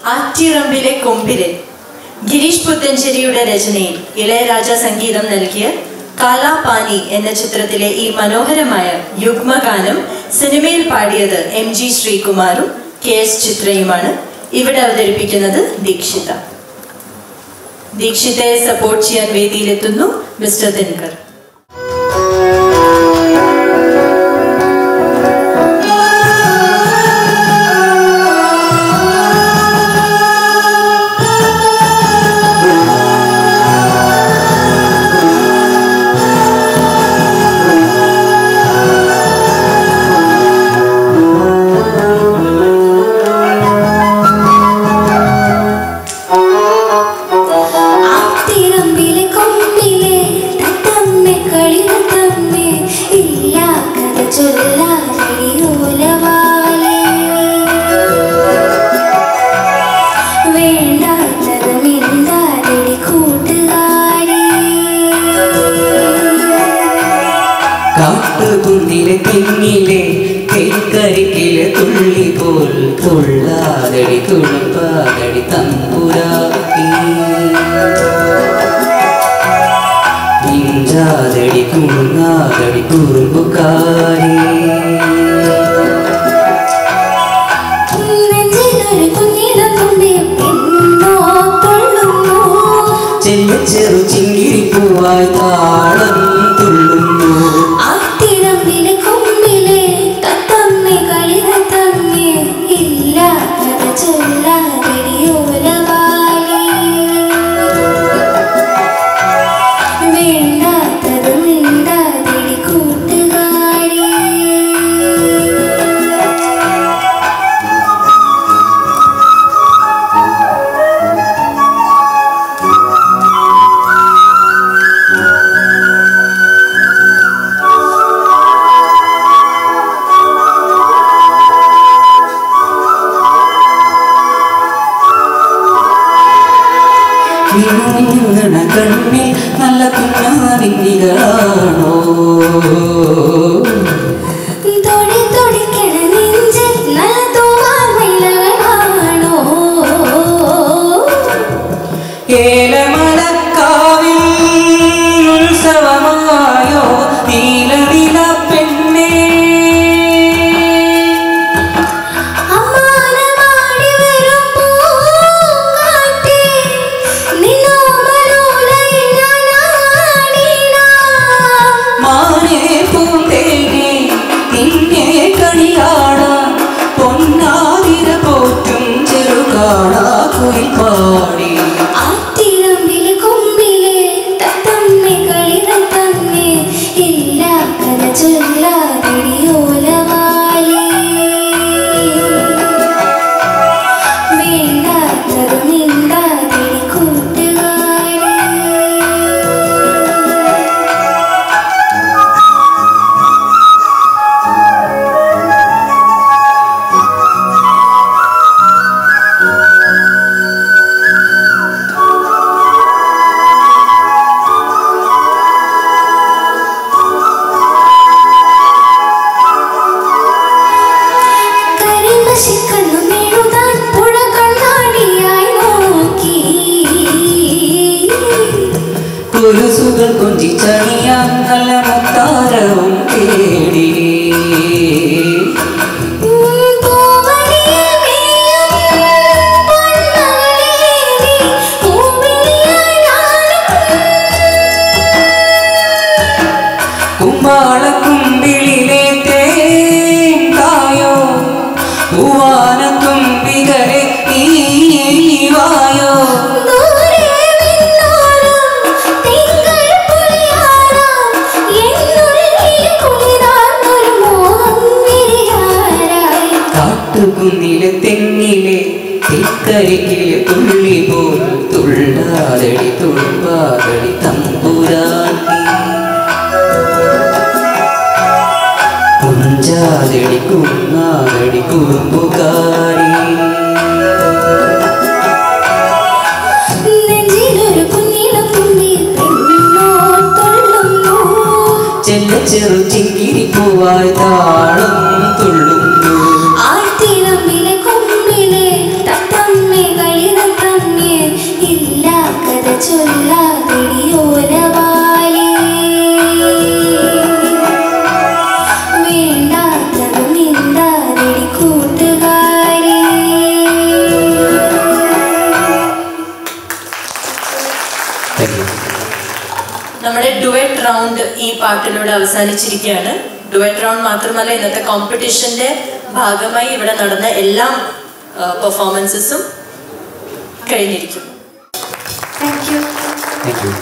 ആറ്റിറമ്പിലെ കൊമ്പിലെ ഗിരീഷ് പുത്തഞ്ചേരിയുടെ രചനയിൽ ഇളയരാജ സംഗീതം നൽകിയ കാലാപാനി എന്ന ചിത്രത്തിലെ ഈ മനോഹരമായ യുഗ്മഗാനം സിനിമയിൽ പാടിയത് MG ശ്രീകുമാറും KS ചിത്രയുമാണ്. ഇവിടെ അവതരിപ്പിക്കുന്നത് ദീക്ഷിത. ദീക്ഷിതയെ സപ്പോർട്ട് ചെയ്യാൻ വേദിയിലെത്തുന്നു മിസ്റ്റർ ദിനകർ. കാട്ടുകുന്നിലെ തെങ്ങിലെ തേക്കരിക്കിലെ തുള്ളി പോൽ തുള്ളാതടി തുളുമ്പാതടി തമ്പുരാട്ടി മിഞ്ചാതടി കുണുങ്ങാതടി കുറുമ്പുകാരി ചെല്ലു ചിങ്ങിരിപ്പൂവായി താളം തുള്ളുന്നു. കണ്ണിൽ നല്ല കുഞ്ഞാവിനികളാണോ ഏലമലക്കാവിൽ ഉത്സവമായോ നീലനില പെണ്ണേ കുരുസുകൾ കൊഞ്ചിച്ചണിയാൻ നല്ല മുത്താരവും തേടി കുമ്പാളക്കുമ്പിളിലെ തേങ്കായോ പൂവാനത്തുമ്പികളെ വായോ കുന്നിലെ തെങ്ങിലെ തിക്കരിക്കിലെ തുള്ളി പോൽ തുള്ളാതടി തുളുമ്പാതടി തമ്പുരാട്ടി കുഞ്ചാതടി കുങ്ങാതടി കുറുമ്പുകാരി ചെല്ലു ചിങ്കിരിപ്പൂവായി താളം തുള്ളുന്നു. നമ്മുടെ ഡുവറ്റ് റൗണ്ട് ഈ പാട്ടിലൂടെ അവസാനിച്ചിരിക്കുകയാണ്. ഡുവറ്റ് റൗണ്ട് മാത്രമല്ല, ഇന്നത്തെ കോമ്പറ്റീഷന്റെ ഭാഗമായി ഇവിടെ നടന്ന എല്ലാ പെർഫോമൻസസും കഴിഞ്ഞിരിക്കും. Thank you.